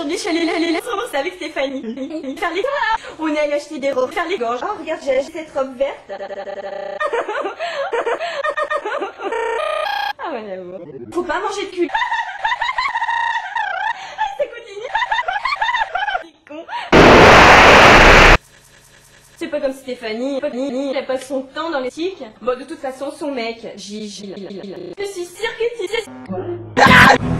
aujourd'hui, je suis allée les c'est avec Stéphanie. Faire les... On est allé acheter des robes, faire les gorges. Oh, regarde, j'ai acheté cette robe verte. Ah ouais, j'avoue. Faut pas manger de cul. Ça continue. C'est con. C'est pas comme Stéphanie, elle passe son temps dans les tics. Bon, de toute façon, son mec, Gigi. Je suis sûre que tu sais...